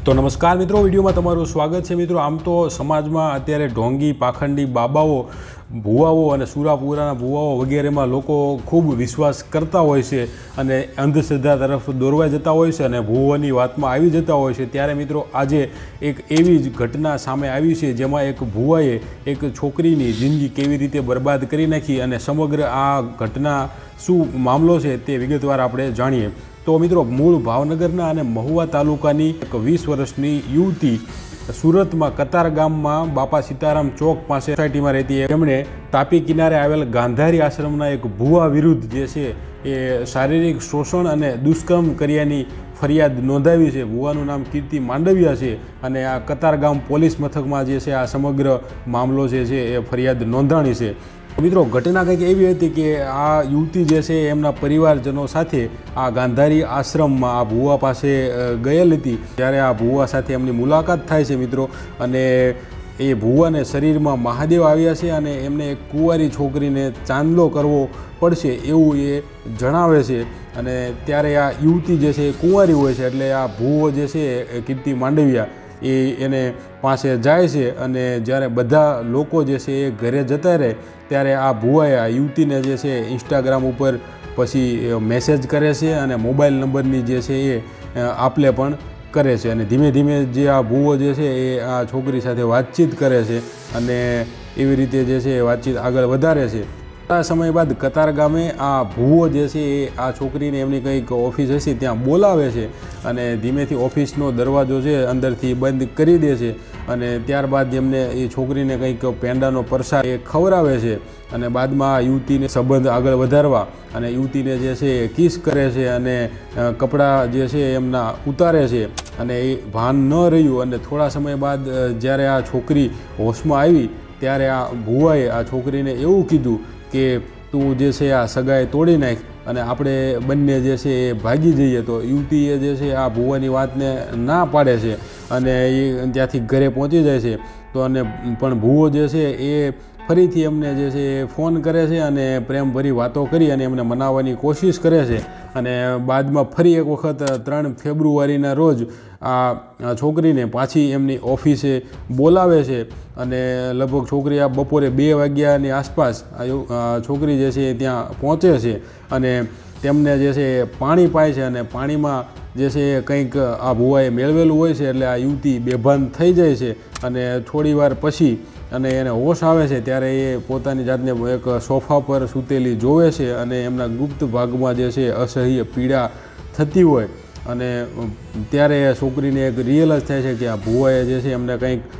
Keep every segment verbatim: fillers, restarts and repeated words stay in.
तो नमस्कार मित्रों, विडियो में तमारुं स्वागत है। मित्रों, आम तो समाज में अत्यारे ढोंगी पाखंडी बाबाओ भुवाओ और सुरापुराना भुवाओ वगैरह में लोको खूब विश्वास करता होय छे अने अंधश्रद्धा तरफ दौरवाई जता होय छे अने भुवोनी वातमां आवी जता होय छे। त्यारे मित्रों, आजे एक एवी ज घटना सामे आवी छे जेमां एक भुवाए एक छोकरीनी जिंदगी केवी रीते बर्बाद करी नाखी अने समग्र आ घटना शुं मामलो छे ते विगतवार आपणे जाणीए। तो मित्रों, मूळ भावनगरना अने महुवा तालुकानी एक वीस वर्षनी युवती सूरत में कतार गाम में बापा सीताराम चौक पास सोसायटी में रहती है। एमणे तापी किनारे आवेल गांधारी आश्रमना एक भुवा विरुद्ध जे छे ए शारीरिक शोषण अने दुष्कर्म कर्यानी फरियाद नोंधावी छे। भुवानुं नाम कीर्ति मांडविया छे अने आ कतार गाम पोलीस मथकमां जे छे आ समग्र मामलो जे छे ए फरियाद नोंधाणी छे। मित्रों, घटना कंईक एवी हती कि आ युवती जे छे एमना परिवारजनों साथे आ गांधारी आश्रम में आ भुवा पासे गयेल हती। त्यारे आ भुवा साथे एमनी मुलाकात थाय छे मित्रों, अने ए भुवाने शरीर में महादेव आव्या छे अने एमने एक कुंवारी छोकरीने चांदलो करवो पड़शे एवुं ए जणावे छे। अने त्यारे आ युवती जे छे कुंवारी होय छे एटले आ भुवो जे छे कीर्ति मांडविया ए एने पासे जाय छे अने ज्यारे बधा लोको जे छे ए घरे जता रहे त्यारे आ भुवाए आ युवतीने जे छे इंस्टाग्राम पर पछी मैसेज करे छे अने मोबाइल नंबरनी जे छे ए आपले पण करे छे अने धीमे धीमे जे आ भुवो जे छे ए आ छोकरी साथे वातचीत करे छे अने एवी रीते जे छे वातचीत आगळ वधारे छे। थोड़ा समय बाद कतार गामे आ भुवो जे छे ए आ छोकरीने एमनी कंईक ऑफिस हशे त्यां बोलावे छे अने धीमेथी ऑफिसनो दरवाजो छे अंदरथी बंध करी दे छे अने त्यारबाद एमने ए छोकरीने कंईक पेंडानो प्रसाद ए खवरावे छे अने बादमां आ युवतीने संबंध आगळ वधारवा अने युवतीने जे छे किस करे छे अने कपड़ा जे छे एमना उतारे छे अने ए भान न रह्युं अने थोड़ा समय बाद ज्यारे आ छोकरी होशमां आवी त्यारे आ भुवाए आ छोकरीने एवुं कीधुं कि तू जे छे आ सगाई तोड़ी नाख अने आपणे बंने जे छे ए भागी जईए। तो युवतीए जे छे आ भुवानी वातने ना पाडे छे अने ए त्यांथी घरे पहोंची जाय छे। तो अने पण भुवो जे छे ए फरीथी एमने जे छे फोन करे छे अने प्रेमभरी वातो करी अने एमने मनाववानी कोशिश करे छे अने बादमां फरी एक वखत त्रण फेब्रुआरीना रोज आ छोकरीने पाછી एमनी ऑफिसे बोलावे छे अने लगभग छोकरी आ बपोरे बे वाग्यानी आसपास आ छोकरी जे छे त्यां पहोंचे छे अने तेमने जे छे पाणी पाय छे अने पाणीमां जे छे कंईक आ भुवाए मेळवेલું હોય છે એટલે આ યુવતી બેભાન થઈ જાય છે અને થોડીવાર પછી અને એને હોશ આવે છે ત્યારે એ પોતાની જાતને એક સોફા પર સૂતેલી જોવે છે અને એમના ગુપ્ત ભાગમાં જે છે અસહ્ય પીડા થતી હોય અને ત્યારે છોકરીને એક રિયલાઇઝ થાય છે કે આ ભુવાએ જે છે એમને કંઈક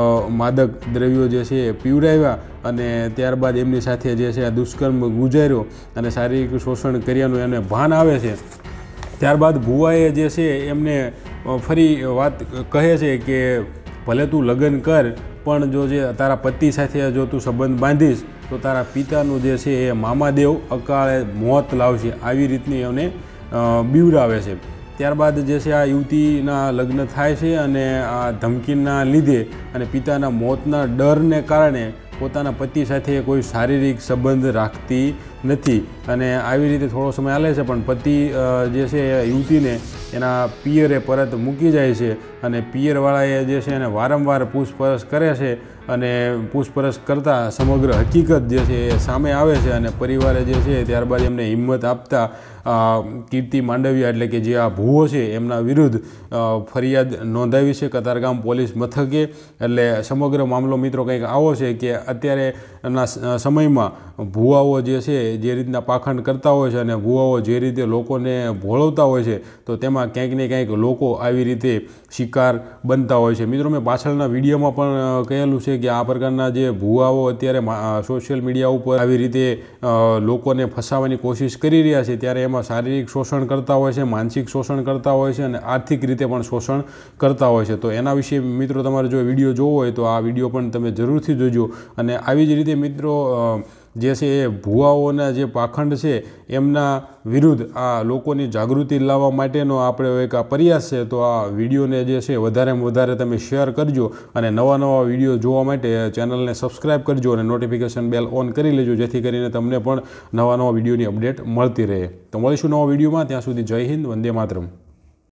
માદક દ્રવ્યો જે છે પીવડાવ્યા અને ત્યારબાદ એમની સાથે જે છે આ દુષ્કર્મ ગુજાર્યો અને શારીરિક શોષણ કર્યાનું એને ભાન આવે છે। ત્યારબાદ ભુવાએ જે છે એમને ફરી વાત કહે છે કે ભલે તું લગ્ન કર પણ જો જે તારા પતિ સાથે જો તું સંબંધ બાંધીશ તો તારા પિતાનું જે છે એ મામાદેવ અકાળે મોત લાવશે આવી રીતની એમને બીવડાવે છે। ત્યારબાદ જે છે આ યુવતીના લગ્ન થાય છે અને આ ધમકીના લીધે અને પિતાના મોતના ડરને કારણે પોતાના પતિ સાથે કોઈ શારીરિક સંબંધ રાખતી નથી અને આવી રીતે થોડો સમય હાલે છે પણ પતિ જે છે યુવતીને એના પિયરે પરત મૂકી જાય છે અને પિયરવાળાએ જે છે એને વારંવાર પૂછપરછ કરે છે અને પૂછપરછ કરતાં સમગ્ર હકીકત જે છે એ સામે આવે છે અને પરિવારે જે છે ત્યારબાદ એમને હિંમત આપતા કીર્તિ માંડવિયા એટલે કે જે આ ભુવો છે એમના વિરુદ્ધ ફરિયાદ નોંધાવી છે કતારગામ પોલીસ મથકે। એટલે સમગ્ર મામલો મિત્રો કંઈક આવો છે કે અત્યારેના સમયમાં ભુવાઓ જે છે જે રીતના પાખંડ કરતા હોય છે અને ભુવાઓ જે રીતે લોકોને ભોળવતા હોય છે તો તેમાં ક્યાંક ને ક્યાંક લોકો આવી રીતે શિકાર બનતા હોય છે। મિત્રો, મેં પાછળના વિડીયોમાં પણ કહેલું છે કે આ પ્રકારના જે ભુવાઓ અત્યારે સોશિયલ મીડિયા ઉપર આવી રીતે લોકોને ફસાવવાની કોશિશ કરી રહ્યા છે ત્યારે એમાં શારીરિક શોષણ કરતા હોય છે, માનસિક શોષણ કરતા હોય છે અને આર્થિક રીતે પણ શોષણ કરતા હોય છે। તો એના વિશે મિત્રો તમારે જો વિડીયો જોવો હોય તો આ વિડીયો પણ તમે જરૂરથી જોજો અને આવી જ રીતે મિત્રો જે છે એ ભુવાઓના જે પાખંડ છે એમના વિરુદ્ધ આ લોકોની જાગૃતિ લાવવા માટેનો આપણે એક આ પ્રયાસ છે। તો આ વિડીયોને જે છે વધારેમાં વધારે તમે શેર કરજો અને નવા નવા વિડીયો જોવા માટે ચેનલને સબસ્ક્રાઈબ કરજો અને નોટિફિકેશન બેલ ઓન કરી લેજો જેથી કરીને તમને પણ નવા નવા વિડીયોની અપડેટ મળતી રહે। તો મળીશું નવા વિડીયોમાં, ત્યાં સુધી જય હિન્દ, વંદે માતરમ।